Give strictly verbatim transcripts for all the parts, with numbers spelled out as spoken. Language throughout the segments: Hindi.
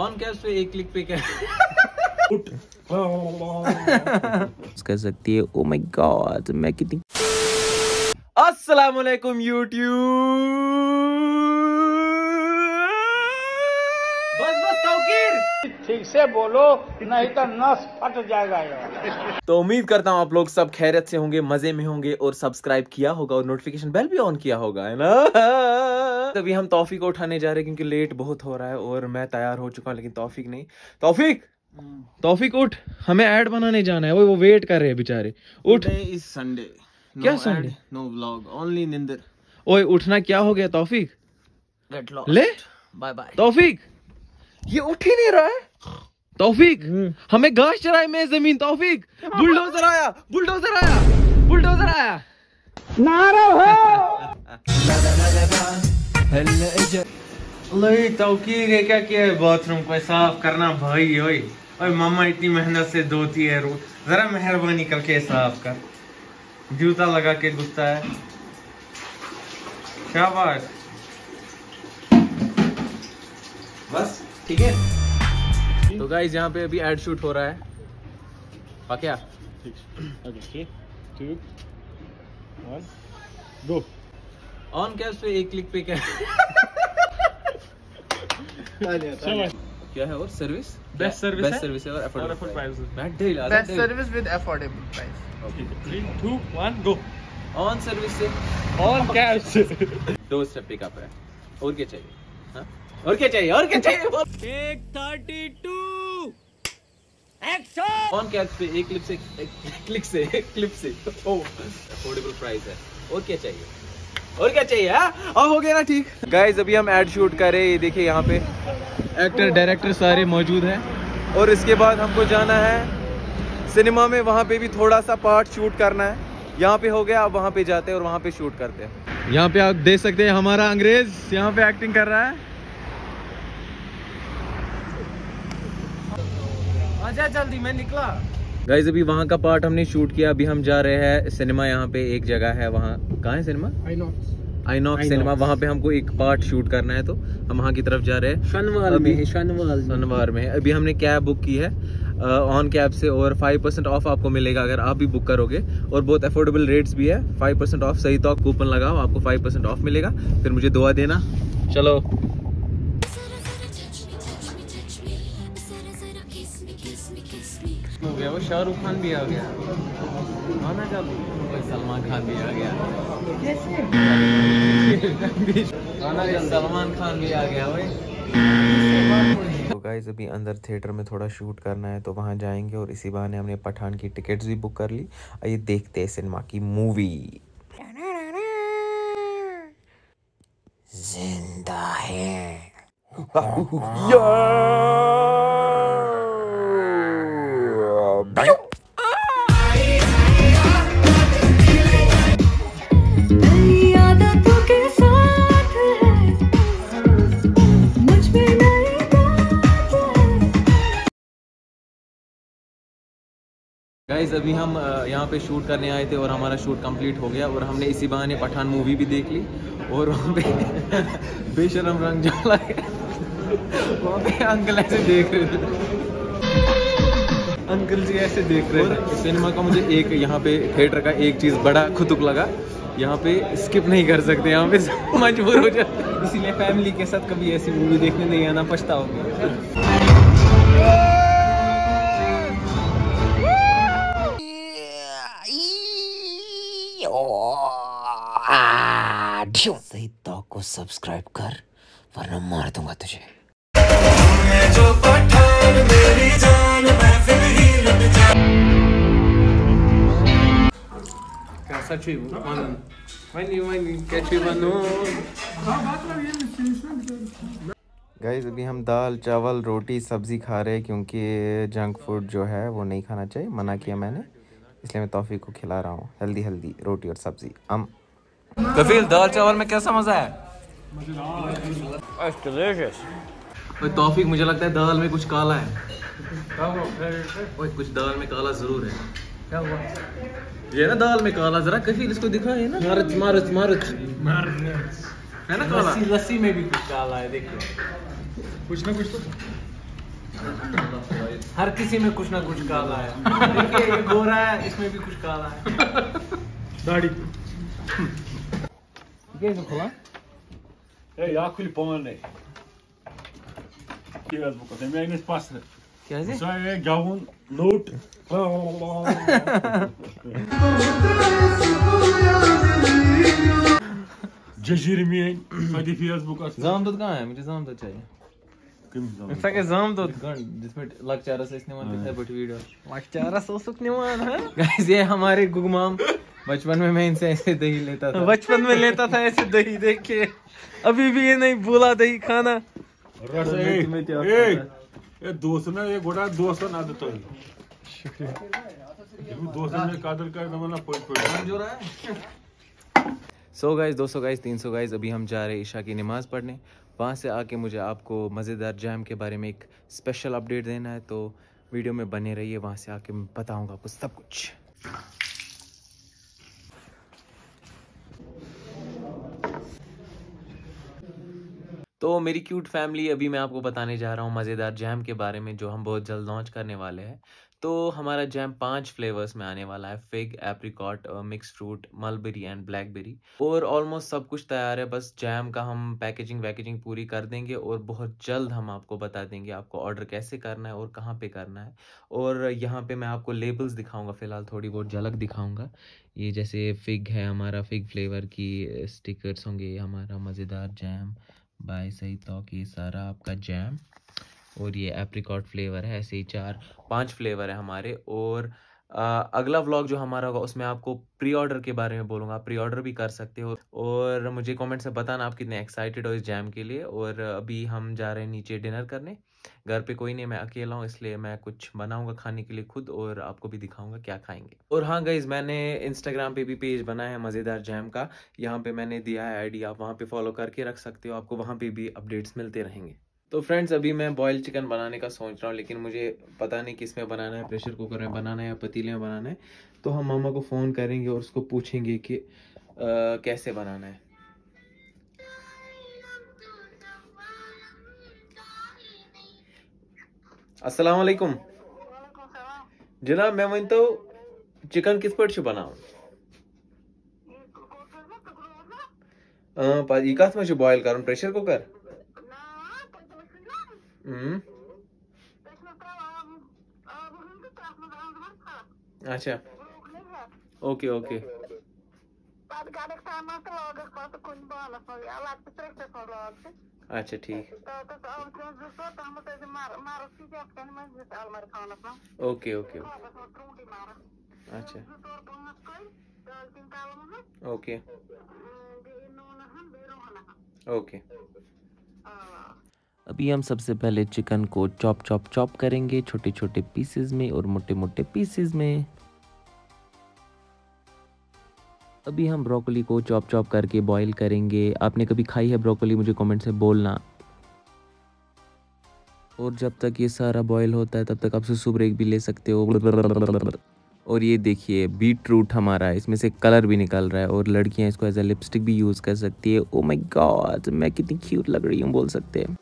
ऑन कैप्स पे एक क्लिक पे क्या कर सकती है। ओ माय गॉड मैं कितनी। अस्सलाम वालेकुम यूट्यूब। बस बस तौकीर ठीक से बोलो नहीं तो नस फट जाएगा यार। तो उम्मीद करता हूँ आप लोग सब खैरियत से होंगे, मजे में होंगे और सब्सक्राइब किया होगा और नोटिफिकेशन बेल भी ऑन किया होगा, है ना। तभी हम तौफीक को उठाने जा रहे हैं क्योंकि लेट बहुत हो रहा है और मैं तैयार हो चुका हूँ लेकिन तौफीक नहीं। तौफीक तौफीक उठ, हमें ऐड बनाने जाना है। वो वो वेट कर रहे हैं बेचारे। उठ। इस संडे क्या संडे? नो व्लॉग ओनली निंदर। ओए उठना क्या हो गया तौफीक? Get lost. ले बाय बाय। तौफीक ये उठ ही नहीं रहा है। तौफीक हमें घास चराए में जमीन। तौफीक बुलडोजर आया, बुलडोजर आया, बुलडोजर आया। तौकीर ये क्या किया है? बाथरूम को साफ करना भाई। ओए ओए मामा इतनी मेहनत से धोती है रोज, जरा मेहरबानी करके साफ कर। जूता लगा के घुसता है। शाबाश। बस ठीक है। तो गाइस यहाँ पे अभी एड शूट हो रहा है। क्या गो ऑन कैप्स पे एक क्लिक पे क्या क्या है? और service best service best service है और affordable price. Best service with affordable price. Three two one go. On service से ऑन कैश दो स्टेप पिकअप है। और क्या चाहिए? हाँ? और क्या चाहिए? और क्या चाहिए? एक थर्टी टू ऑन कैप्स पे एक क्लिक से एक क्लिक से एक क्लिप से ओ अफोर्डेबल प्राइस है। और क्या चाहिए? और क्या चाहिए? अब हो गया ना ठीक। गाइस अभी हम एड शूट कर रहे हैं। ये देखिए यहाँ पे एक्टर डायरेक्टर सारे मौजूद हैं और इसके बाद हमको जाना है सिनेमा में। वहाँ पे भी थोड़ा सा पार्ट शूट करना है। यहाँ पे हो गया, अब वहाँ पे जाते हैं और वहाँ पे शूट करते हैं। यहाँ पे आप देख सकते हैं हमारा अंग्रेज यहाँ पे एक्टिंग कर रहा है। आजा जल्दी, मैं निकला। गाइस अभी वहाँ का पार्ट हमने शूट किया। अभी हम जा रहे हैं सिनेमा। यहाँ पे एक जगह है, वहाँ कहाँ है सिनेमा? आइनॉक्स सिनेमा। वहाँ पे हमको एक पार्ट शूट करना है तो हम वहाँ की तरफ जा रहे हैं। शनिवार में शनिवार शनिवार में है। अभी हमने कैब बुक की है ऑन कैब से और फाइव परसेंट ऑफ आपको मिलेगा अगर आप भी बुक करोगे और बहुत अफोर्डेबल रेट्स भी है। फाइव परसेंट ऑफ सही तो आप कूपन लगाओ, आपको फाइव परसेंट ऑफ मिलेगा। फिर मुझे दुआ देना। चलो हो गया। वो शाहरुख खान भी आ गया। आना चालू। सलमान खान भी आ गया। सलमान खान भी आ गया भाई। तो गाइस अभी अंदर थिएटर में थोड़ा शूट करना है तो वहाँ जाएंगे और इसी बहाने हमने पठान की टिकट्स भी बुक कर ली। आइए देखते हैं सिनेमा की मूवी। जिंदा है गाइस अभी हम यहाँ पे शूट करने आए थे और हमारा शूट कंप्लीट हो गया और हमने इसी बहाने पठान मूवी भी देख ली और वहाँ पे बेशरम रंग जाला वहाँ पे अंकल ऐसे देख रहे थे। अंकल जी ऐसे देख रहे थे। सिनेमा का मुझे एक यहाँ पे थिएटर का एक चीज़ बड़ा खुतुक लगा, यहाँ पे स्किप नहीं कर सकते, यहाँ पे मजबूर हो जाते। इसीलिए फैमिली के साथ कभी ऐसी मूवी देखने नहीं आना, पछताओगे। सही तो को सब्सक्राइब कर वरना मार दूंगा तुझे। जो पठान मेरी जान महफिल ही लुट जा। कैसा छी मन वनी वनी कैसी बनो। गाइस अभी हम दाल चावल रोटी सब्जी खा रहे हैं क्योंकि जंक फूड जो है वो नहीं खाना चाहिए, मना किया मैंने, इसलिए मैं तौफीक को खिला रहा हूँ हेल्दी हेल्दी रोटी और सब्जी। हम कफील दाल चावल में कैसा मजा है? तौफीक मुझे लगता है दाल में कुछ काला है। ओए कुछ दाल में काला जरूर है। क्या हुआ? ये ना दाल में काला, जरा कफील इसको दिखा है ना। मार्च मार्च मार्च है ना काला। लस्सी में भी कुछ काला है, देखिए कुछ ना कुछ तो हर किसी में कुछ ना कुछ काला है। देखिए ये गोरा है, इसमें भी कुछ काला है। दाढ़ी कैसे खुला? ए या खुली पवन नहीं Facebook tem मैंने पास क्या है? सो ये गाउन नोट जजीर में फदी Facebook अस जामदोद कहाँ है? मुझे जामदोद चाहिए। इसका क्या जामदोद जिसमें लकचारस इसने वन कितना बट वीडियो लकचारस उसक निवान है। गाइस ये हमारे गुगमाम बचपन में मैं इनसे ऐसे दही लेता था। बचपन में लेता था ऐसे दही, देख के अभी भी ये नहीं भूला दही खाना। रस ए ए ये दोस्त ना ये गोड़ा दोस्त ना आदत है। शुक्रिया ये दोस्त ने कादर का जमाना पोई पोई जो रहा है। सो गाइस दो सौ गाइस तीन सौ गाइस अभी हम जा रहे हैं ईशा की नमाज पढ़ने। वहाँ से आके मुझे आपको मज़ेदार जैम के बारे में एक स्पेशल अपडेट देना है, तो वीडियो में बने रहिए। वहाँ से आके मैं बताऊँगा आपको सब कुछ। तो मेरी क्यूट फैमिली, अभी मैं आपको बताने जा रहा हूँ मज़ेदार जैम के बारे में जो हम बहुत जल्द लॉन्च करने वाले हैं। तो हमारा जैम पांच फ्लेवर्स में आने वाला है, fig, apricot, mix fruit, mulberry and blackberry. और ऑलमोस्ट सब कुछ तैयार है, बस जैम का हम पैकेजिंग वैकेजिंग पूरी कर देंगे और बहुत जल्द हम आपको बता देंगे आपको ऑर्डर कैसे करना है और कहाँ पे करना है। और यहाँ पे मैं आपको लेबल्स दिखाऊंगा, फ़िलहाल थोड़ी बहुत झलक दिखाऊंगा। ये जैसे फिग है हमारा, फिग फ्लेवर की स्टिकर्स होंगे। हमारा मज़ेदार जैम बाय सही तो ये सारा आपका जैम। और ये एप्रिकॉट फ्लेवर है, ऐसे ही चार पांच फ्लेवर है हमारे। और आ, अगला व्लॉग जो हमारा होगा उसमें आपको प्री ऑर्डर के बारे में बोलूँगा, प्री ऑर्डर भी कर सकते हो। और मुझे कमेंट से बताना आप कितने एक्साइटेड हो इस जैम के लिए। और अभी हम जा रहे हैं नीचे डिनर करने। घर पे कोई नहीं, मैं अकेला हूँ, इसलिए मैं कुछ बनाऊंगा खाने के लिए खुद और आपको भी दिखाऊंगा क्या खाएंगे। और हाँ गाइज, मैंने इंस्टाग्राम पे भी पेज बनाया है मज़ेदार जैम का, यहाँ पे मैंने दिया है आईडी, आप वहाँ पे फॉलो करके रख सकते हो, आपको वहाँ पे भी अपडेट्स मिलते रहेंगे। तो फ्रेंड्स अभी मैं बॉइल्ड चिकन बनाने का सोच रहा हूँ, लेकिन मुझे पता नहीं किस में बनाना है, प्रेशर कुकर में बनाना है या पतीले में बनाना है। तो हम मामा को फ़ोन करेंगे और उसको पूछेंगे कि आ, कैसे बनाना है। अस्सलाम वालेकुम जनाब, मैं वन तो चिकन किस पर बनाऊं? यह कत मे बॉयल कर प्रेशर कुकर? हम्म अच्छा ओके ओके अच्छा ठीक ओके ओके अच्छा ओके ओके। अभी हम सबसे पहले चिकन को चॉप चॉप चॉप करेंगे छोटे छोटे पीसेस में और मोटे मोटे पीसेस में। अभी हम ब्रोकली को चॉप चॉप करके बॉईल करेंगे। आपने कभी खाई है ब्रोकली? मुझे कमेंट से बोलना। और जब तक ये सारा बॉईल होता है तब तक आप सुसु ब्रेक भी ले सकते हो। और ये देखिए बीट रूट हमारा, इसमें से कलर भी निकल रहा है और लड़कियां इसको एज ए लिपस्टिक भी यूज़ कर सकती है। ओ माय गॉड, मैं कितनी क्यूट लग रही हूँ बोल सकते हैं।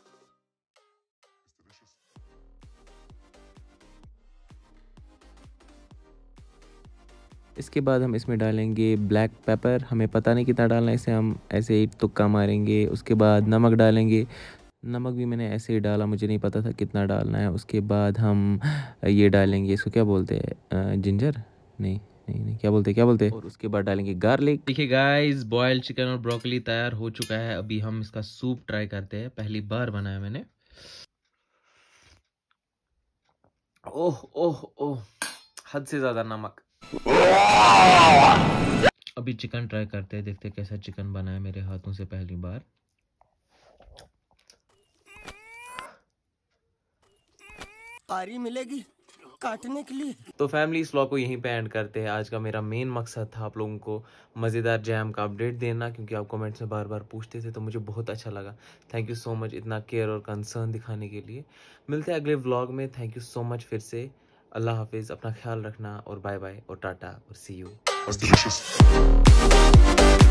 इसके बाद हम इसमें डालेंगे ब्लैक पेपर। हमें पता नहीं कितना डालना है, इसे हम ऐसे ही तुक्का मारेंगे। उसके बाद नमक डालेंगे। नमक भी मैंने ऐसे ही डाला, मुझे नहीं पता था कितना डालना है। उसके बाद हम ये डालेंगे, इसको क्या बोलते हैं, जिंजर नहीं नहीं नहीं क्या बोलते क्या बोलते और उसके बाद डालेंगे गार्लिक। देखिए गाइस, बॉइल्ड चिकन और ब्रोकली तैयार हो चुका है। अभी हम इसका सूप ट्राई करते हैं, पहली बार बनाया मैंने। ओह ओह ओह, हद से ज्यादा नमक। अभी चिकन ट्राई करते हैं, देखते हैं कैसा चिकन बना है मेरे हाथों से पहली बार। आरी मिलेगी काटने के लिए। तो फैमिली इस व्लॉग को यहीं पे एंड करते हैं। आज का मेरा मेन मकसद था आप लोगों को मज़ेदार जैम का अपडेट देना, क्योंकि आप कमेंट्स में बार बार पूछते थे, तो मुझे बहुत अच्छा लगा। थैंक यू सो मच इतना केयर और कंसर्न दिखाने के लिए। मिलते हैं अगले व्लॉग में। थैंक यू सो मच फिर से। अल्लाह हाफिज़, अपना ख्याल रखना और बाय बाय और टाटा और सी यू।